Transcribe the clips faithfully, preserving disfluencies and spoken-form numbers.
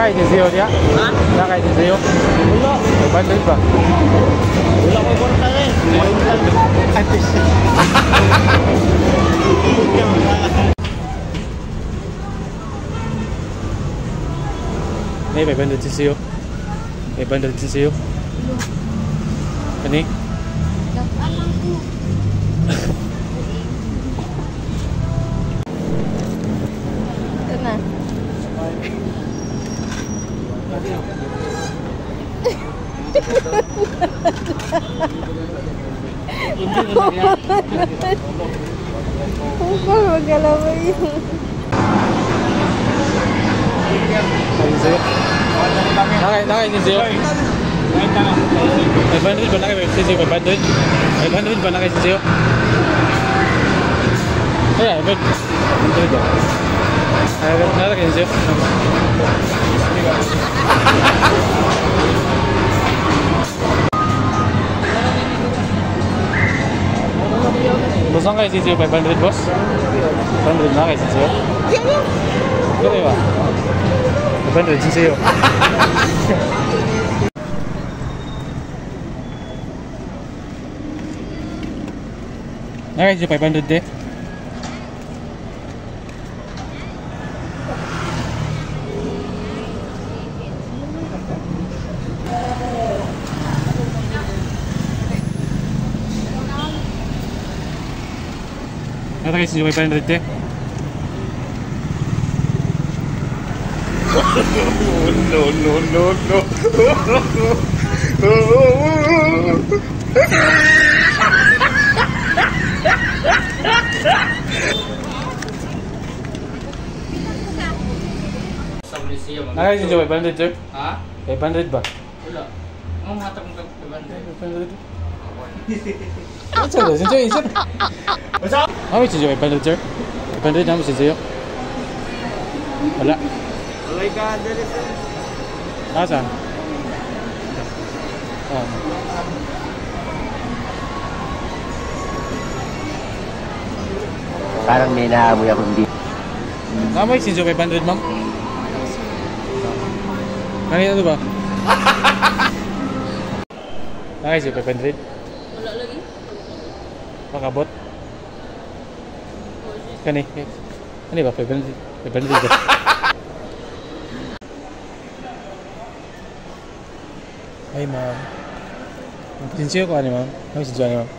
Nakaisinsiyo niya? Ha? Nakaisinsiyo? Wala. five hundred ba? Wala ko kwarta eh. Atis. May five hundred sinsiyo. five hundred sinsiyo. Kani? Nag-alang ko. Ito na. Huwag magalaw yung... Nakaisinsiyo? Nakay, nakaisinsiyo? five hundred ba nakaisinsiyo? five hundred? five hundred ba nakaisinsiyo? Kaya, five hundred ba? Nakaisinsiyo? Boss, ang kaisinsiyo? five hundred, boss? five hundred na kaisinsiyo? Kaya ba? five hundred sinsiyo. Nakaisinsiyo five hundred eh. Nakaisinsiyo five hundred eh. No, no, no, no. Nakaisinsiyo five hundred sir? Ha? five hundred ba? Wala. Ang hatak mo kang kabanda. five hundred? Ano sir? Sinsiyo, sir? What's up? Ano may sinsiyo five hundred sir? five hundred na mo sinsiyo? Wala. Walay ka, dali sir. Asa? Ah. Parang may naamoy ako hindi. Ano may sinsiyo five hundred ma'am? Kanina ito ba? Nakaisinsiyo five hundred? Wala lagi. Pakabot? Kani? Kani ba? five hundred? five hundred ba? Ay ma'am. Sinsiyo ko ano ma'am? Ano sinsiyo ano ma'am?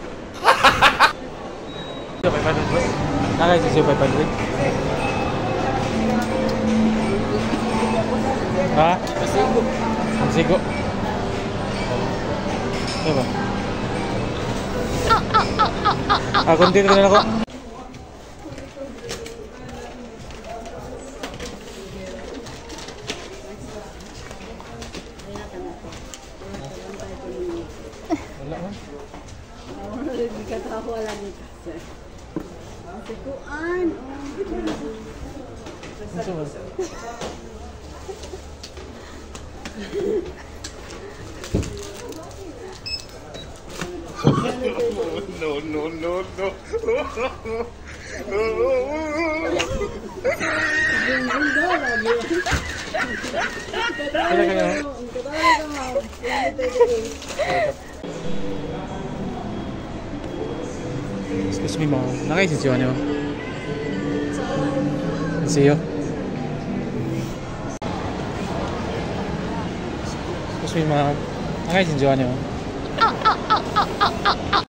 five hundred ba? Nakaisinsiyo five hundred? Ha? Pasigo. Ang sigo? Ano ba? Ah, konti na ako. Wala man. Hindi ka tawa lang ito, sir. Sikuan. Ito ba? No, no, no, no. Kaya kaya. Excuse me ma'am. Nakaisinsiyo ano? Sinsiyo? Excuse me ma'am. Nakaisinsiyo ano?